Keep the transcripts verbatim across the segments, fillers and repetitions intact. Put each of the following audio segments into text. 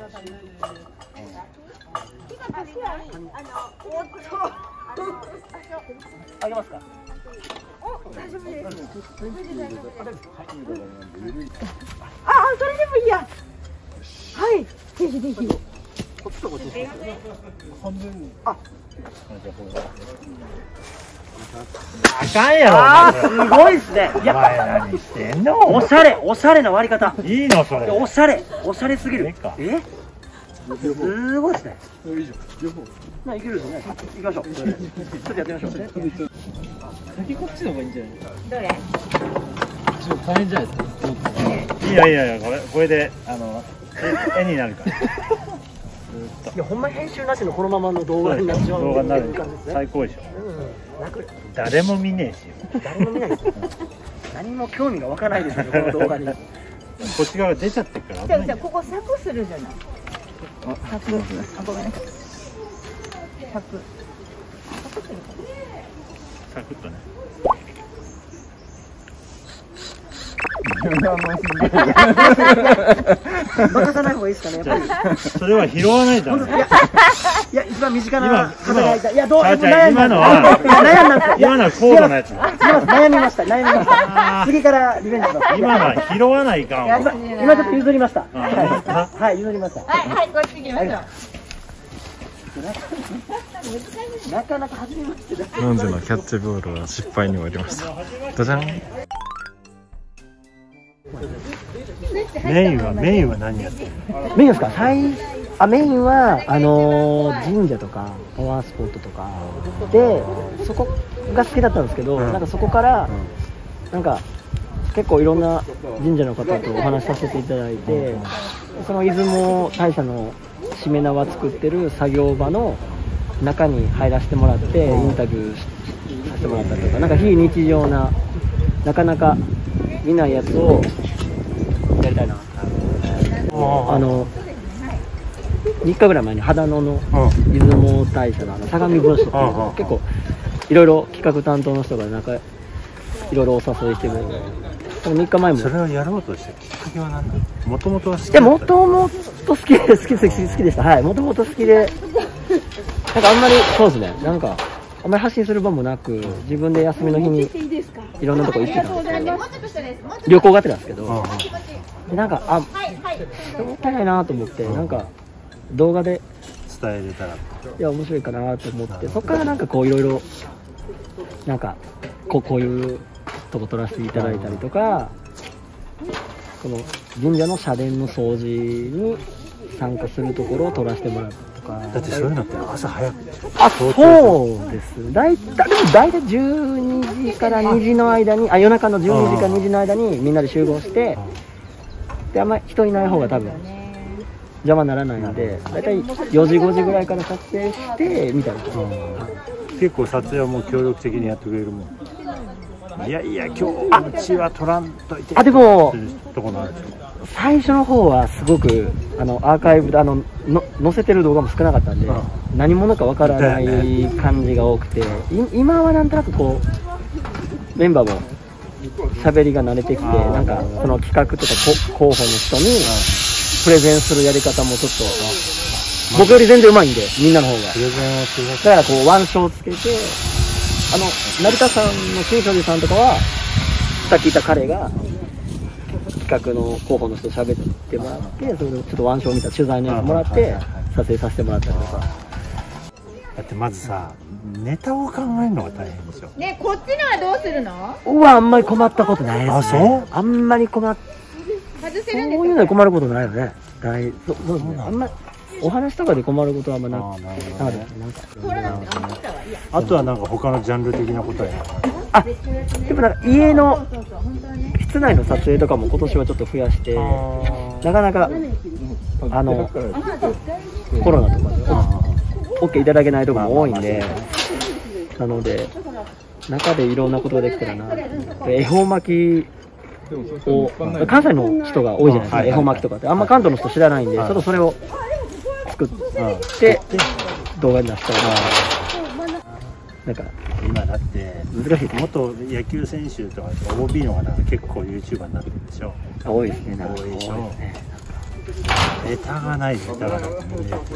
あげますか。 大丈夫です。ああ、それでもいいや。はい、ぜひぜひ。 こっちとこっち。半分。あ。あかんやろ。あー、すごいですね。いや、何してんの。おしゃれ、おしゃれな割り方。いいのそれ。おしゃれ、おしゃれすぎる。え？すごいですね。いいじゃん。両方。まあいけるですね。行きましょう。ちょっとやってみましょう。先こっちの方がいいんじゃないですか。どれ？ちょっと大変じゃないですか。いやいやいや、これこれであの絵になるから。いやほんま編集なしのこのままの動画になっちゃう動画になる。最高でしょ。誰も見ねえし。誰も見ないですよ。何も興味が湧かないですよこの動画に。こっち側出ちゃってるから。じゃあじゃあここ柵するじゃない。柵。あ、ごめんなさい。柵。サクッとね。任さない方がいいですかね。やっぱり。それは拾わないと。いや、一番身近な方がいた。いや、どう。今のは。悩んだんですよ。今のは高度なやつ。悩みました。悩みました。次からリベンジします。今のは拾わないかん。今ちょっと譲りました。はい、譲りました。はい、はい、こっち行きましょう。なかなか初めましてだ。ノンズのキャッチボールは失敗に終わりました。じゃじゃん。メインはメインは何やってるの？メインですか？最あメインはあのー、神社とかパワースポットとかでそこが好きだったんですけど、うん、なんかそこから、うん、なんか結構いろんな神社の方とお話しさせていただいて、その出雲大社のしめ縄作ってる作業場の中に入らせてもらってインタビューさせてもらったりとか、なんか非日常ななかなか見ないやつをやりたいな。あのみっかぐらい前に秦野の出雲大社のあの相模風呂っていう結構いろいろ企画担当の人がなんかいろいろお誘いしてくれて、みっかまえもそれをやろうとしてきっかけは何だろう。もともとは好き。いやもともと好きで好き好き好きでした。はい、もともと好きで、なんかあんまりそうですね、なんかあんまり発信する場もなく、自分で休みの日にいろんなとこ行ってたんですけど、旅行がてらですけど、でなんかあもったいないなと思って、なんか動画で伝えれたらいや面白いかなと思って、そこからなんかこういろいろなんかこうこういうとこ撮らせていただいたりとか、この神社の社殿の掃除に参加するところを撮らせてもらったりとか。だってそういうのって朝早くでしょ。あ、そうです。だいたいだいたいじゅうにじからにじの間に、あ、夜中のじゅうにじからにじの間にみんなで集合して、であんまり人いない方が多分邪魔にならないので、だいたいよじごじぐらいから撮影してみたいな。結構撮影はもう協力的にやってくれるもん。いやいや今日うちは撮らんといて。あ、でも最初の方はすごくあのアーカイブであのの載せてる動画も少なかったんで、何者かわからない感じが多くて、今はなんとなくこうメンバーも喋りが慣れてきて、なんかその企画とか候補の人にプレゼンするやり方もちょっと僕より全然うまいんで、みんなの方が。だからこう腕章つけて、あの成田さんの新庄さんとかはさっき言った彼が企画の候補の人と喋ってもらって、それでちょっと腕章みたいな取材のやつもらって撮影させてもらったりとか。だってまずさ、ネタを考えるのが大変ですよね。こっちのはどうするの？うわ、あんまり困ったことないですね。あ、そう？あんまり困っそういうので困ることないよね。大そうそうですね。あんまりお話とかで困ることはあんまなくて、なんかあとはなんか他のジャンル的なことや。あ、でもなんか家の室内の撮影とかも今年はちょっと増やして、なかなかあのコロナとかで OK いただけないところも多いんで、なので中でいろんなことができたらな。恵方巻きを関西の人が多いじゃないですか。恵方巻きとかってあんま関東の人知らないんで、ちょっとそれを作って動画に出したりとか。なんか今だって難しい。元野球選手とか オービー の方が結構 YouTuber になってるでしょ。多いですね。多いでしょ。 ネタがない、ネタがない。 タレン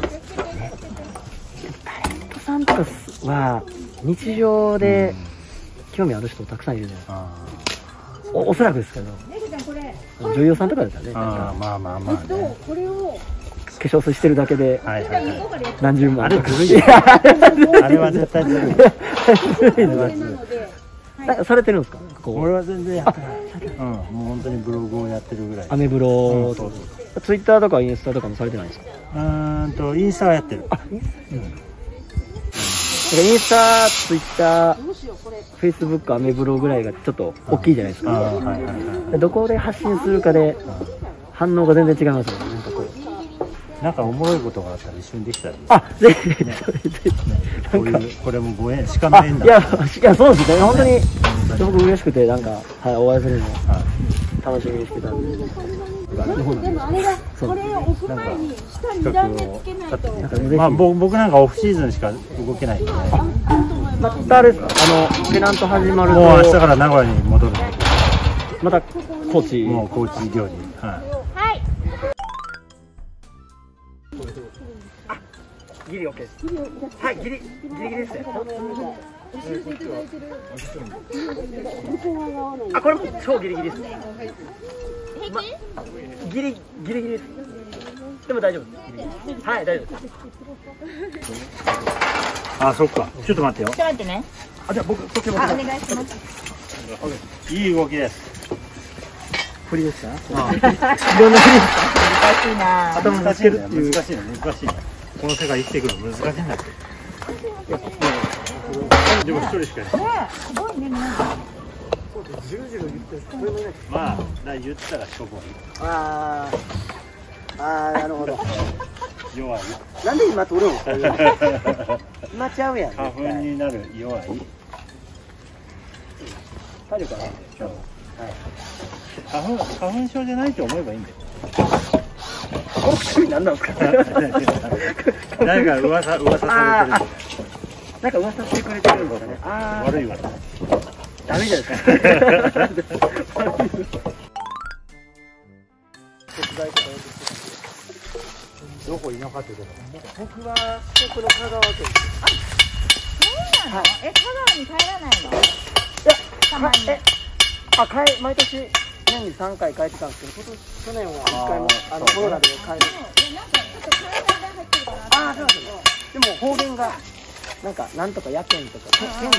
トさんとかは日常で興味ある人たくさんいるじゃないですか。お, おそらくですけど、女優さんとかだったらね、なんかまあまあまあね。 化粧水してるだけではいはいはい。 何十万あれとか。 ずるいよ。あれは絶対ずるい。 なんかされてるんですか？こう俺は全然やってない。うん、もう本当にブログをやってるぐらい。 アメブロうんとかそうそうツイッターとかインスタとかもされてないんですか？ うーんとインスタはやってる。 あ、インスタ、うん、なんかインスタ、ツイッター、フェイスブック、アメブロぐらいがちょっと大きいじゃないですか。 あーはいはいはい。 どこで発信するかで反応が全然違いますよね。なんかこう。 なんかおもろいことがあったら一緒にできたらいい。 あ、ぜひ、ね、 こういうこれもご縁、鹿の縁だ。 いや、いや、そうですね。本当に僕嬉しくて、なんか、はい、お会いするの楽しみにしてたんで。 でもあれがこれを置く前に下に段でつけないと。 なんかぜひまあ僕僕なんかオフシーズンしか動けないんで、ね。 またあれですか、あのペナント始まるともう明日から名古屋に戻る。 またコーチ。 もうコーチ業に。はい。 ギリオッケーです。はい、ギリギリギリですね。あ、これも超ギリギリです。ま、ギリギリギリです。でも大丈夫です。はい、大丈夫です。 あ、そっか。ちょっと待ってよ。 ちょっと待ってね。 あ、じゃあ僕こっちも。 あ、お願いします。 いい動きです。 振りですか？ あいろんな振りですか？ 難しいな。 頭難しいね。 つけるっていう。 難しいね。難しいね。この世界生きていくの難しいんだって。でも一人しかいない。 ねえ、すごいね、皆さん。 まあ、だ言ったらしょぼい。 あーあー、なるほど。 弱い。 なんで今取るんですか？今ちゃうやん。 花粉になる弱い。 体力がないんで。 花粉花粉症じゃないと思えばいいんだよ。 この薬何なんですか？ 誰か噂噂されてる。 なんか噂してくれてるんですかね。ああ、 悪いわ。 ダメじゃないですか。 どこ田舎ってこと？ 僕は四国の香川県。 そうなの？え、香川に帰らないの？ いや、 たまに。 え、あ、帰毎年年に三回帰ってたんですけど、今年去年は一回もあのコロナで帰る。 いや、なんかちょっと体が入ってるかな。 ああ、そうですね。でも方言がなんかなんとかやけんとか県っていう。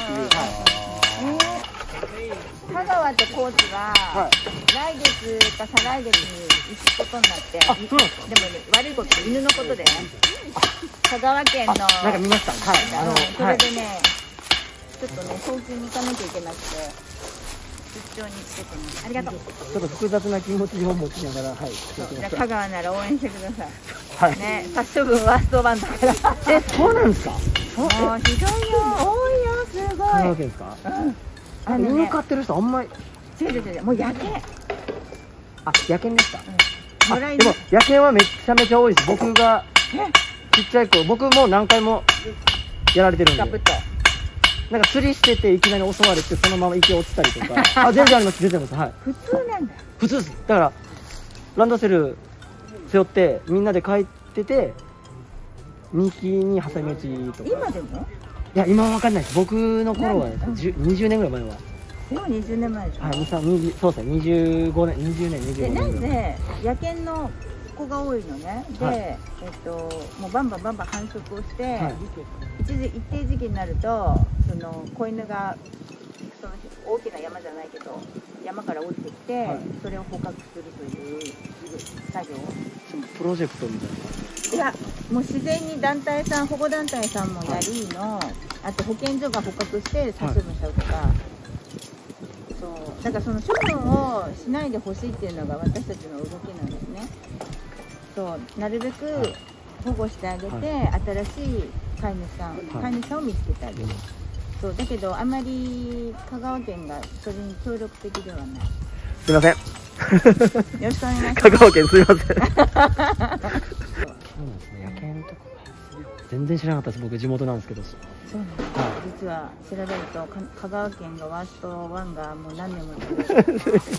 香川と高知は、 はい。 来月か再来月に行くことになって、 あ、そうなんですか。 でもね、悪いこと、犬のことでね、香川県の、 なんか見ました。はい。あの、 うんそはい。 れでね、ちょっとね、早急に行かなきゃいけなくて、出張に行っててね、ありがとう。 ちょっと複雑な気持ちを持ちながら、はい。 そうじゃあ香川なら応援してください。 はい。 ね、殺処分ワースト版だから。 え、そうなんですか。 もうひどいよ、多いよ、すごい。 香川県ですか。 うんあのね犬飼、ってる人あんまり。 違う違う違う、もう夜景。 あ、野犬ですか。あ、 野良犬でも野犬はめちゃめちゃ多いです。僕がちっちゃい頃、僕も何回もやられてるんで。 ガプッと。 なんか釣りしてていきなり襲われてそのまま池落ちたりとか。あ、全然あります。全然あります。はい。 普通なんだよ。 普通です。だからランドセル背負ってみんなで帰ってて、右に挟み撃ちとか。 今でも？ いや、今は分かんないです。僕の頃はうんじゅにじゅうねんぐらい前は。 でもにじゅうねんまえでしょ。 はい、にじゅうさん、にじゅうそうですね、にじゅうごねん、にじゅうねん、にじゅうで、 ごねぐらい。 なんんで野犬の子が多いのね。で、 はいえっともうバンバンバンバン繁殖をして、 はい一時一定時期になるとその子犬がその大きな山じゃないけど山から降りてきて、 はいそれを捕獲するという作業。 プロジェクトみたいな。 いや、もう自然に団体さん、保護団体さんもやりの、あと保健所が捕獲して殺処分しちゃうとか、そうだからその処分をしないでほしいっていうのが私たちの動きなんですね。そうなるべく保護してあげて、 は新しい飼い主さん、 はい飼い主さんを見つけてあげる。 うんそうだけどあまり香川県がそれに協力的ではない。 すいません。 よろしくお願いします。 香川県すいません。そうなんですね。野犬とか全然知らなかったです。僕地元なんですけど。 そうなんです、 は実は調べるとか香川県がワーストワンがもう何年も続いてる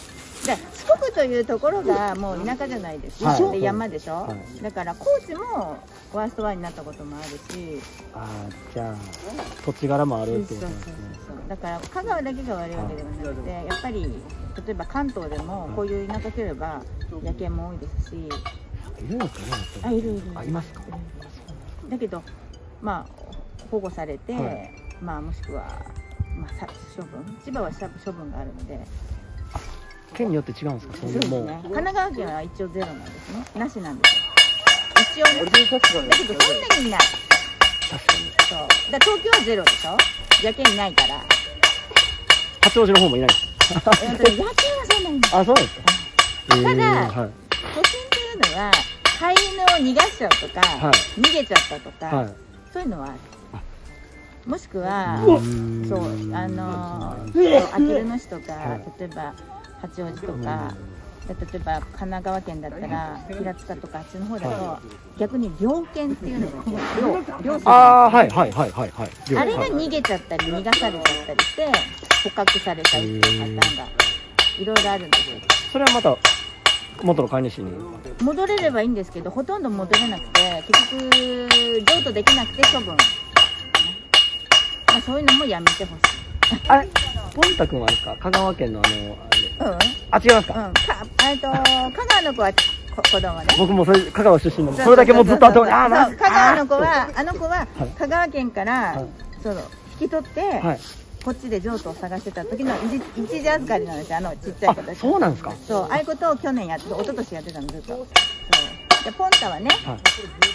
で四国というところがもう田舎じゃないですか、 はい、 で山でしょ、 はい、 だから高知もワーストワンになったこともあるし、 ああじゃあ土地柄もあるってことですね。 だから香川だけが悪いわけではなくて、やっぱり例えば関東でもこういう田舎といえば野犬も多いですし、 いるんですかね。 あ、いるいる。 あ、いますか。 だけどまあ保護されて、はい、まあもしくはまあ処分、千葉は処分があるので。 県によって違うんですか。 そうですね。神奈川県は一応ゼロなんですね。なしなんですよ。一応ね。だけどそんなにいない。 確かに。 そう。だ東京はゼロでしょ。野犬いないから。 八王子の方もいない。 野犬はそんなにいない。 あ、そうですか。 ただ、都心っていうのは飼い犬を逃がしちゃうとか、はい、逃げちゃったとか、はい、そういうのはある。もしくは、そう、あのあきる野市とか、はい、例えば八王子とか、例えば神奈川県だったら平塚とかあっちの方だと、はい、逆に猟犬っていうのが猟猟ああはいはいはいはいはい。 あれが逃げちゃったり逃がされちゃったりして捕獲されたりっていうパターンがいろいろあるんですよ。それはまた元の飼い主に戻れればいいんですけど、ほとんど戻れなくて結局譲渡できなくて処分。まあ、そういうのもやめてほしい。あれ、ポンタ君はあれですか、香川県のあの、あれ。うん。あ、違いますか。うん。か、えっと、香川の子は、こ、子供ね。僕もそれ、香川出身なの。それだけもずっと頭に、ああ、まあ。香川の子は、あの子は、香川県から、その、引き取って。はい。こっちで譲渡を探してた時の一一時預かりなんですよ、あのちっちゃい子たち。そうなんですか。そう、ああいうことを去年やって、一昨年やってたのずっと。そう。でポンタはね、はい、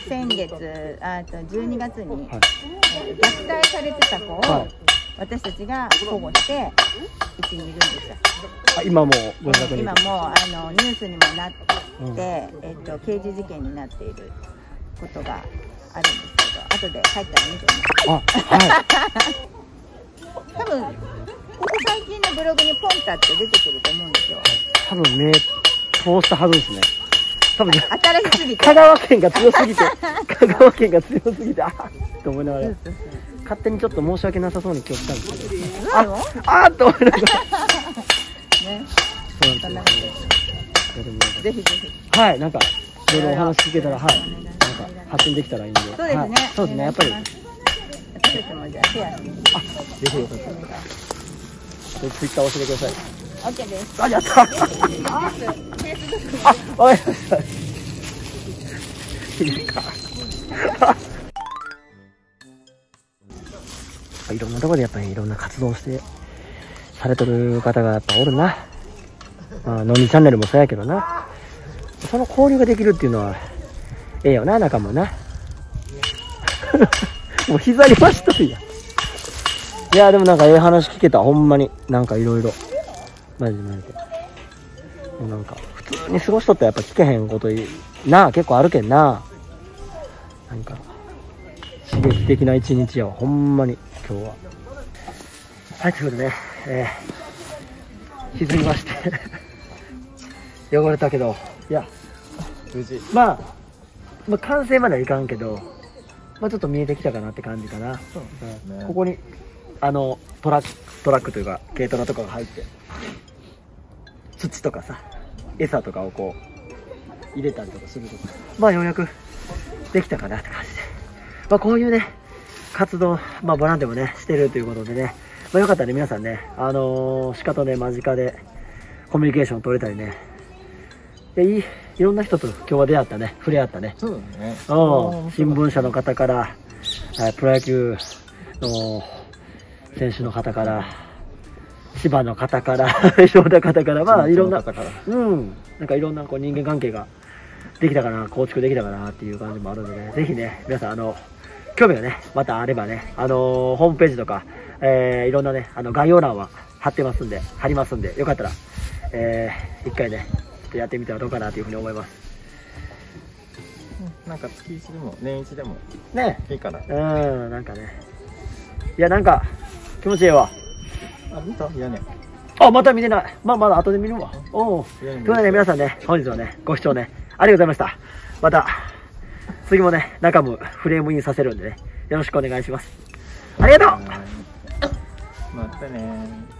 先月あとじゅうにがつに、はい、虐待されてた子を、はい、私たちが保護してうちにいるんですよ。あ、今もご自宅に。今もあのニュースにもなって、うん、えっと刑事事件になっていることがあるんですけど、後で帰ったら見てみます。あ、はい。多分ここ最近のブログにポンタって出てくると思うんですよ。多分目通したはずですね。多分新しすぎて香川県が強すぎて香川県が強すぎてあっと思いながら勝手にちょっと申し訳なさそうに今日来たんですけど、ああっと思いながらね、そんな感じです。ぜひぜひ、はい、なんかいろいろお話聞けたら、はい、なんか発信できたらいいんで。そうですね、そうですね、やっぱり私たちもじゃあシェアして、あ、ぜひよかったらツイッター教えてください。オッケーです。あ、やった。あ、わかりました。いいか。いろんなところでやっぱりいろんな活動してされてる方がやっぱおるな。まあ、のみチャンネルもそうやけどな。その交流ができるっていうのはええよな、仲もな。もう膝にましとるやん。いやでもなんかええ話聞けた、ほんまに。なんかいろいろ。マジでマジで。もうなんか、普通に過ごしとったらやっぱ聞けへんことなあ、結構あるけんな。なんか、刺激的な一日やわ、ほんまに、今日は。はい、ということでね、えー、沈みまして。汚れたけど、いや、無事。まあ、まあ、完成まではいかんけど、まあちょっと見えてきたかなって感じかな。そうですね。ここに、あの、トラック、トラックというか、軽トラとかが入って、土とかさ、餌とかをこう入れたりとかするとか、まあようやくできたかなって感じで、まあこういうね活動、まあボランティアもねしてるということでね、まあよかったらね皆さんね、あのー、鹿とね間近でコミュニケーション取れたりね、でいいいろんな人と今日は出会ったね、触れ合ったね。そうだね。うん、新聞社の方から、プロ野球の選手の方から。千葉の方からいろんな方から、まあいろんな、うん、なんかいろんなこう人間関係ができたかな、構築できたかなっていう感じもあるので、ぜひね皆さんあの興味がねまたあればね、あのー、ホームページとか、えー、いろんなねあの概要欄は貼ってますんで貼りますんで、よかったら、えー、一回ねちょっとやってみたらどうかなというふうに思います。うん、なんか月一でも年一でもねいいかな。うん、なんかね、いやなんか気持ちいいわ。あ、見た？いやね。あ、また見てない。まあ、まだ後で見るわ。おお。ということで、皆さんね、本日はね、ご視聴ね、ありがとうございました。また、次もね、中もフレームインさせるんでね、よろしくお願いします。ありがとう。またねー。